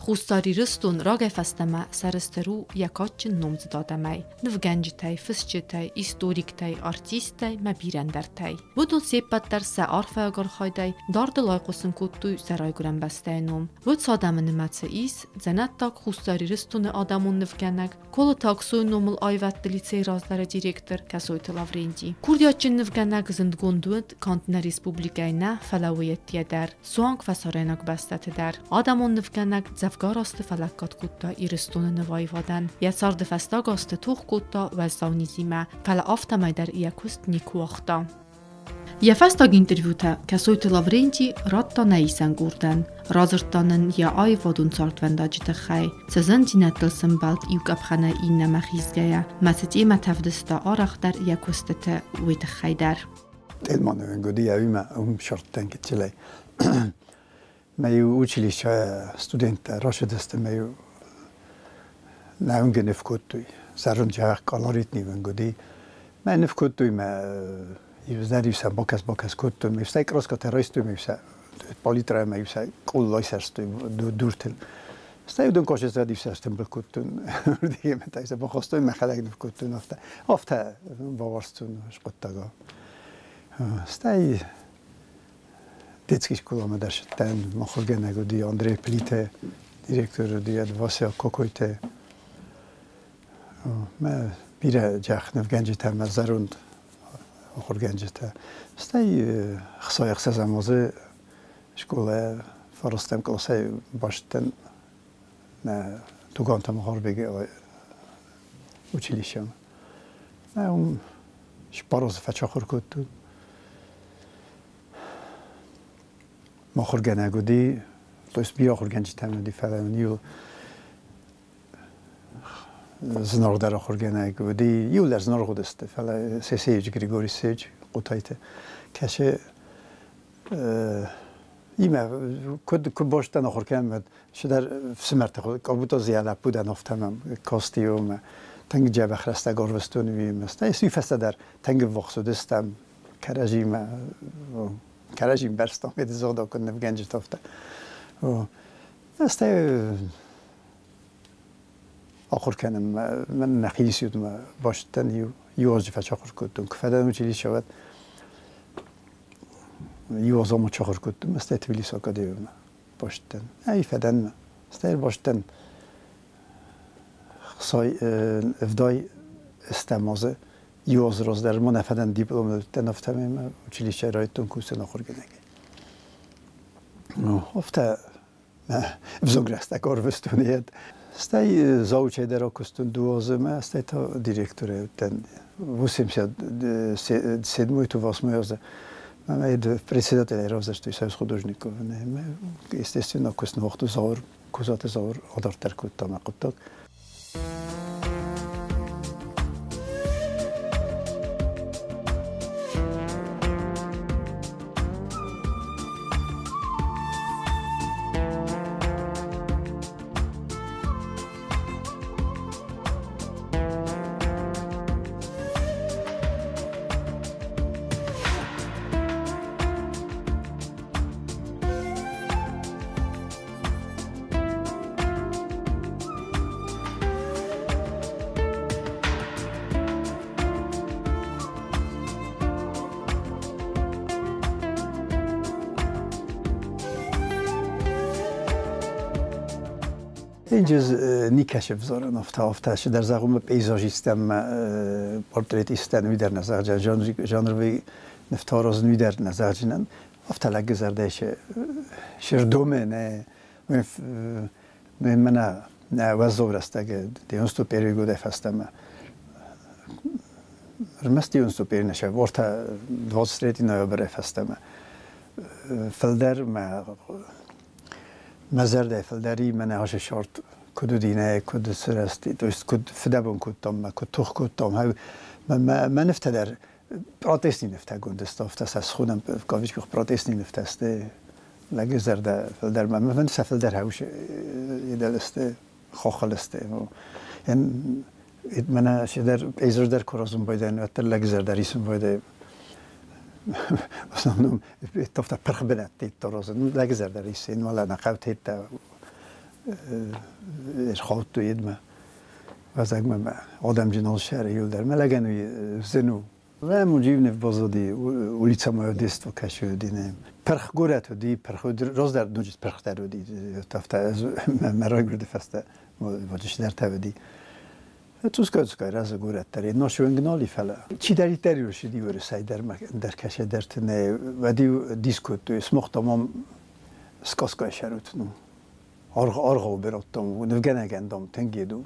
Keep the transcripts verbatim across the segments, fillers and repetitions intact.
Хуστари рыстун рага фастама сарастеру якачин номз дадамай. Навганжтай, фысчтай, историктай, артисттай, мабирандертай. Будул сепаттар са арфагар хайдай, дардылай қосын куттуй сарай гуран бастайнум. Буд садамын матса ис, занаттак хустари рыстуны адамун навганак, кола таксуй номул айватты лицей разлара директор Касойты Лаврентий. Курдячин навганак зындгундуд кантна республикайна фалавиятия дар, суанг фасарайнак бастаты дар. Адамун навганак زفگار است فلکات کوتا ایرستون نوای وادن یا سرد فستاگ است توخ کوتا و زاونیزیمه فل آفتا مایدر ایکوست نیکوختا. یا فستاگ اینترویوتا کسویت لاورنتی راتا نیسان گردن رازرتانن یا آی وادون سارت ونداجت خی سزن دینتل سنبالت ایوک ابخانه این نمخیزگه مستی متفدستا آرخ در ایکوستت ویت خی در. Tillman godi jag med om shorttänket till dig. Men ju училище студента рашидасте мею наунге нефкоттуй сарунжах калоритни вангоди мен нефкоттуй ме юздаривса бокас бокас коттуй ме стай кроска террористуй ме са политра ме са коллойсерстуй дуртел стай удон кошес дадивса стембл коттун диге ме тайса бохостуй ме халак нефкоттун афта афта баварстун шпоттага стай Детский школа мы даже там махоргена годи Андрей Плите, директор диад Вася Кокойте. Мы бире жах навганжи там зарунд махоргенжи та. Стай хсаях сезамозе школа фаростем классе баштен на туганта махорбеге училище. Мы ум шпароз фачахор котту. ما خورگنه گودی تویس بیا خورگنجی تامدی فلانیو زنار در خورگنه گودی یو لر زنار خودسته فلا سیسیج گریگوری سیج قطعیته کشه ایمه کد کد باشتن خورگن مد شدر سمرت خود کابوتا زیاده بودن افتمام کاستیوم تنگ جبه خرسته گروستونی ویم است ایسی فسته در تنگ وقت دستم کرجیم Karajim berstam edi zoda kun nevgenji tofta. O asta آخر کنم من نخیلی ما باشتن یو یوز جفت چاخر کردم که فدای مچلی شود یوز آمو چاخر کردم است تبلیغ ساکادی ما باشتن ای فدان است باشتن خصای افدای استمازه یوز روز در من فدان دیپلم تنفتم ما مچلی شرایطون کوسه نخور کنگی افته بزرگرست کار وستونید Stai zauce de rokustun duozeme, stai to direktore ten vusimся седмой-то восьмой-оза. Маме ед председателя разрештой союз художников. Не, естественно, куснохту заур, кузате заур одартер куттама куттак. اینجز نیکش بذارن افتا افتاش در زغم پیزاژیستم پورتریتیستن وی در نظر جان ژانر ژانر وی نفتاروز وی در نظر جنن افتا لگ زردش شردومه نه من من نه وزور است که دیونستو پیریگو دفستم رمستی اونستو پیر نشه ورتا دوستریتی نایبر فستم فلدر ما مزرده فلدری من هاش شرط کدو دینه کدو سرستی دوست کد فدابون کدام ما کد توخ کدام ها من من نفتدر پروتستی نفته گندست افته از خودم کاویش که پروتستی نفته است لگه زرده فلدر من من سفلدر هاوش ایدالسته خاخلسته یعنی من شدر ایزر در کرازم باید نه تر لگه زردریسم باید اصلا تفت پرخ بنات تیت ترازن لگه زردریسین ولی نقاط هیت ارخاط توید ما واسه ما آدم جنال شهر یول در ملگنوی زنو و موجب نف بازدی ولیت ما دست و کشو دینم پرخ گورت دی پرخ روز در دوجت پرخ در دی تفت از مرای گرده فسته واجش در تودی توس کاش کار از گورت داری ناشونگنالی فلا چی داری داری روشی دیوار سعی در در کشه در تنه و دیو دیسکوت تو اسمخ تمام سکاس کاش شروط نو آرغ آرغ و براتم و نفگنه گندم تنگیدو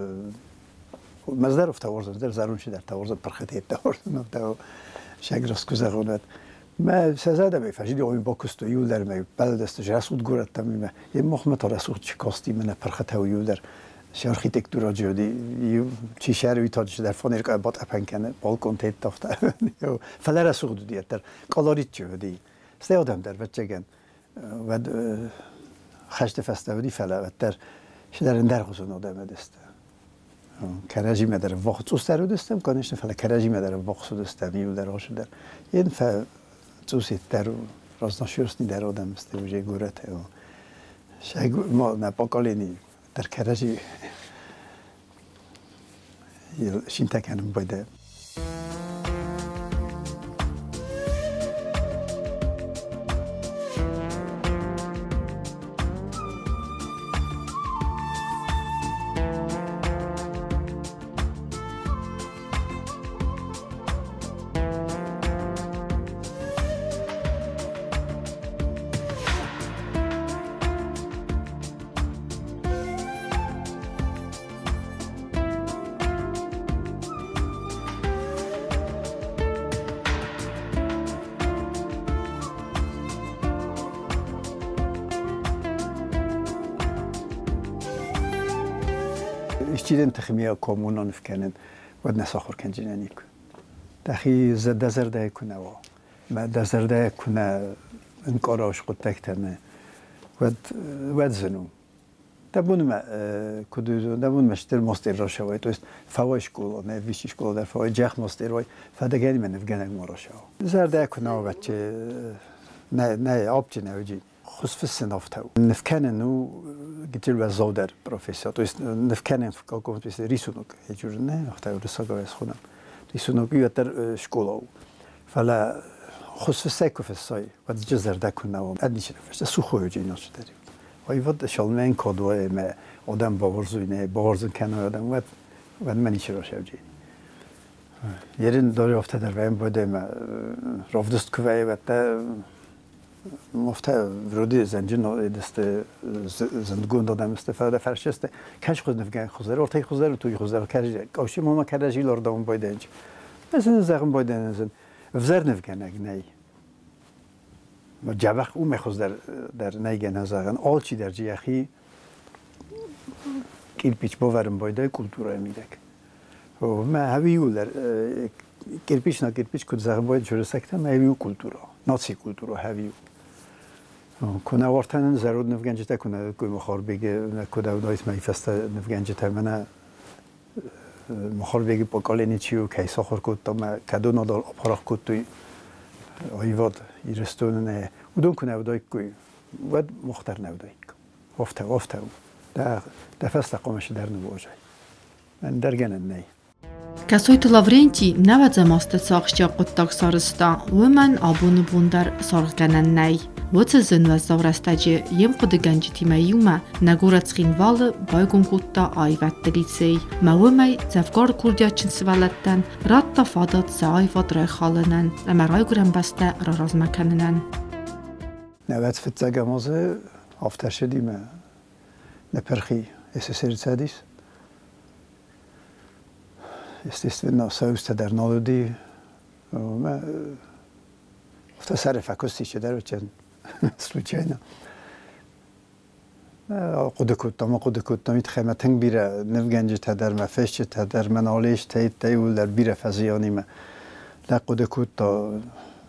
مزدر افت ورزم در زارون شد در تورز پرختی تورز نفت شگرس کوزه خونت ما سزاده می فشیدی آوی با کستو یول در می بلدستش رسود گورت تمیم یه مخمت رسود چی کاستی من پرخته و یول در architectura جدی چی شهری تاجش در فنر که باد اپن کنه بالکن تیت تافته فلر سود دیت در کالاریت جدی سه آدم در بچه گن و خشت فسته ودی فلر و در شدر اندر خصوص آدم دست کرجی مدر وقت سوستر دستم کنش فلر کرجی مدر وقت دستم یول در آش در این ف توصیت در رازناشورسنی در آدم است وجه گورته شاید ما نپاکالینی در کرجی شین تکنم باید اشتیدن تخمیه کامونان فکنن و نساخور کنجنانی کن. دخی زد دزرده کنه و ما دزرده کنه انکاراش قد تکتنه و ود زنو. دبون ما کدو دبون مشتر ماستر را شوی تو است فواش کول نه ویشش کول در فوای جخ ماستر وای فدگری من نفگنگ ما را شو. دزرده کنه و بچه نه نه آبچه نوجی. خصوص السنافته نفكان إنه قلت له زودر بروفيسور تويس نفكان في كوكو تويس ريسونوك يجورنا أختار رسالة يسخونه ريسونوك يوتر شكولا فلا خصوص السايكو في الصاي وده جزر ده كنا وأدنى شيء فش سوخو يجيناش تري ويفضل شالمين كادوه ما آدم باورزوینه باورزن کنه آدم ود ود منی چرا شوجی یرین داری افته در ویم بوده ما رفدست کوی ود مفته ورودی زنجین دست زندگون دادم استفاده فرشسته کش خود نفگن خوزر ارتای خوزر توی خوزر کاری کاشی ماما کارجی لردام بوده انج مثلا زخم بوده نزن وزر نفگن اگنی ما جوخ او میخواست در در نیگه نزاگن آل چی در جیخی کیل پیچ باورم بایده کلتورای میدک و ما هویو در کیل پیچ نه کیل پیچ کد زاگن باید جور سکته ما هویو کلتورا ناسی کلتورا هویو کنه وارتن ضرور نفگنج تا کنه کوی مخار بگه کد اودایت میفست نفگنج تا منه مخار بگه پاکالینی چیو کیسا خور کد تا ما کدو ندار آپاراخ کد توی آیواد ایرستون نه ودون کنه اودای کوی ود مختار نودای وفته وفته ده ده فست قامش در نواجه من درگن نه کسویت لورنتی نود زماست ساختی قطع سارستا و من آبون بوندر سارگنن نه وقت زن و زورستاجی یم قد گنجتی میومه نگورت خینوال بایگون قطع آیوات دلیسی مومی زفگار کردیا چنسوالتن رات تفادات زایوات رای خالنن اما رای گرم بسته را راز مکننن نود فتزاگه مازه آفتر شدیم نپرخی اساسری سادیس استثنا سوست در نالودی ما افت سر فکستی شده رو چند سلوچینا قد کود ما قد کود میت خیمتنگ بیره نفگنج تدر مفش تدر منالش تایید تایول در بیره فزیانی ما لا قد کود تا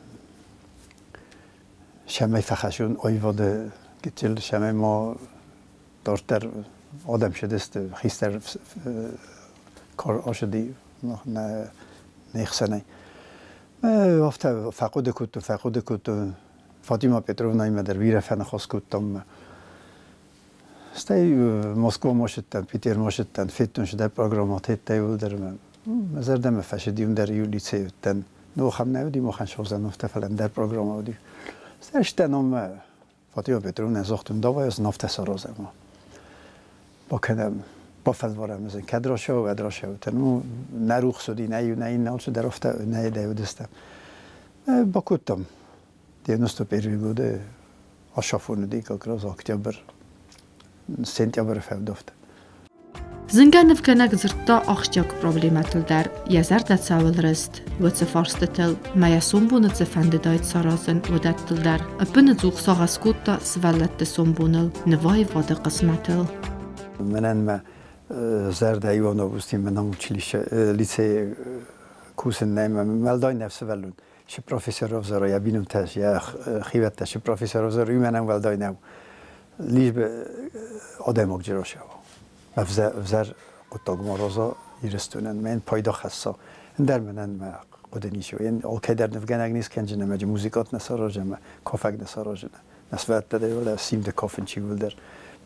شمه فخشون آیواده گتیل شمه ما دارتر آدم شده است خیستر کار آشدی نه نیخسنه وقتا فقود کود فقود کود فاطمه پتروونا در بیره فن خاص کودم استای مسکو ماشتن پیتر ماشتن فیتون شده پروگرامات هیته ول درم مزردم فشدیم در یو لیسه تن نو خم نودی مخن شوزن نفته فلان در پروگرام آدی استشتنم فاتیو پترون نزاختم داوای از نفته سرازم با کنم با فلوارم مثلا کدراشو و ادراشو تنو نروخ سودی نه یو نه این نه در افته نه دیو دستم با کتم دیانوستو پیروی بوده آشافون دیگه کراز اکتبر سنتیابر فودافت. Zınganov kanag zırtta axşak problematılдар yazar da savılrıst ve sefarstı maya sombunu zefendedayt sarazın ödattılдар apını zuğ sağaskutta svallattı sombunul nevay vadı qismatıl. Menen me zerde Ivanov ustim menam училище лицей курсен нема мелдай нефсе велун. Şi profesörov zara ya binum taş ya xivette şi profesörov zara ümenem velday nev. Liczby آدمک جراشه و افزار افزار قطعه مروزا یرستونن من پایدا خاصا در منن ما قدنیشو یعنی آلکه در نفگن اگنیس کنجنه ماجی موزیکات نساراجه ما کافک نساراجه نه نسبت داده ولی سیم د کافن چی ول در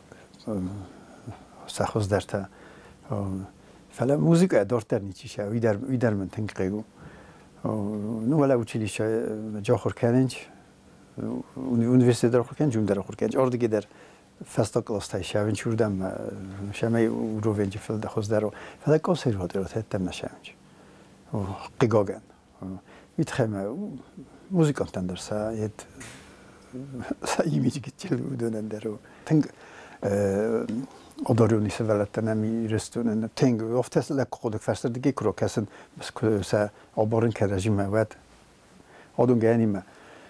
سخوز در تا فعلا موزیک ادارت در نیچیشه وی در وی در من تنقیگو نو ولی اوچیلیش جا خور کننج üniversitede okurken cümle okurken orada gider festa klasta şevin şuradan şemay urovenci filde xozdaro fada konservatuar tettem şevinci o qigogan mitxema muzikantan dersa yet sayimici gitçil dönemler o teng odoruni sevelattan ami restoran teng oftas la qodik fasterdigi krokasin sa oborun kerajim vat odun ganima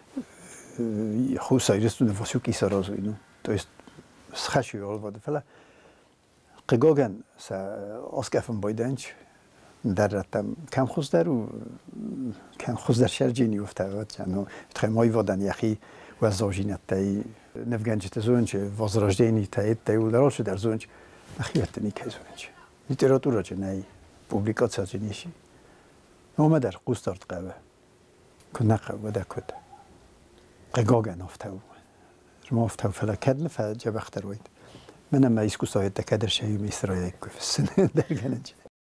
خوصای رستون واسوکی سرازوی نو تو است سخشی آلوده فلا قگاگن سا آسکفم بایدنچ در رتم کم خوز در و کم خوز در شرجینی افتاد چنو تخمای وادن یخی و زاجینت تای نفگنج تزونج وازراجدینی تای تای و درالش در زونج نخیت نیکی زونج لیتراتورا جنای پوبلیکاتسا جنیشی نومه در قوستارت قوه کنقه و دکود قگاگن افتاو ما افتاو فلا کدن فجب اختر وید من اما ایسکو سایت کدر شهی میسرای کف سن در گنج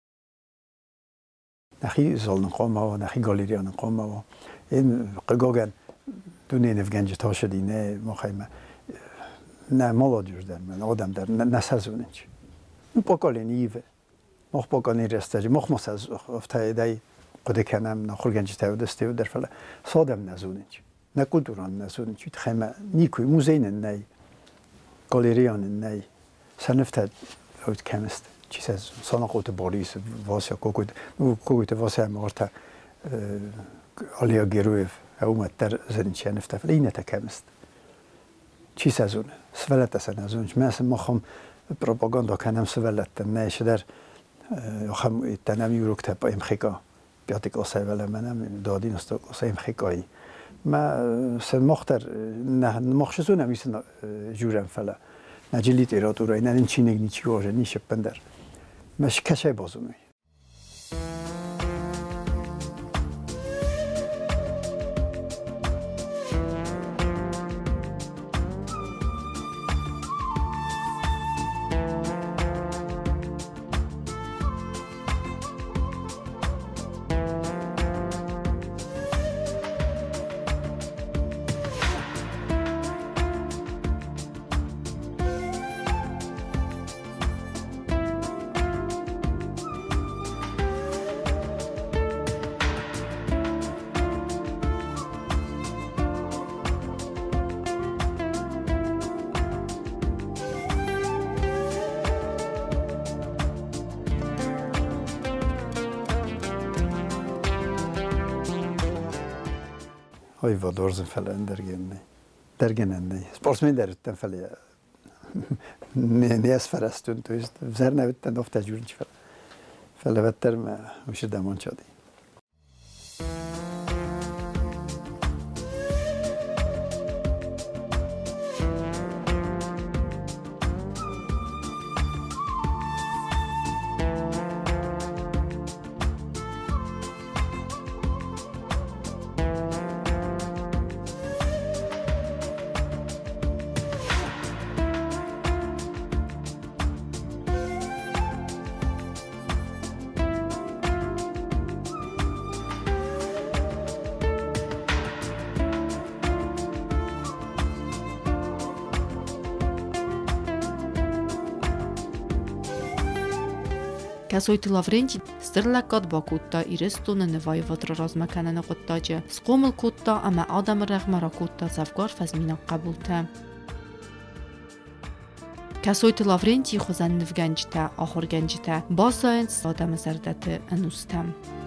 نخی زال نقام و نخی گالریان نقام و این قگاگن دونه نفگنج تاشدی نه مخیمه نه مالا جور در من آدم در نسازوننج پاکالی نیوه مخ پاکانی رستجی مخ مساز افتای دای قده کنم نخور گنج تاو دسته در فلا سادم نزوننج نه کلتوران نه سون چیت خیمه نیکوی موزین نه گالریان نه سنفت اوت کمست چیز از سانقوت باریس واسه کوکوت کوکوت واسه مارتا آلیا گروف اومد در زنچه نفت فلی نه تکمست چیز از اون سوالت از اون مثلا ما خم پروپاگاندا کنم سوالت نه شدر خم تنمی یوروکت با امریکا بیاتی کاسه ولی منم دادین است کاسه امریکایی ما سمختر نه مخشزون میسن جورم فلا نجلیت ایراد و اینا این چینگ نیچی واژه نیشه بندر مش کشه بازومی های وادارزن فلان درگن نه درگن نه سپورتسمن درتن فلیا نیاز فرستون تویست زر نبودن دفت تجربه چی فلا فلا بتر ما وش دمان شدی Касойт Лаврентий стерлаккад бакутта ирестуна невай ватра размаканана قطاجة سقوم القطة أما آدم الرغم راكوتا زفقار فزمينا قبولتا Касойт Лаврентий خزن نفگنجتا آخر گنجتا با ساینس آدم زردت انوستم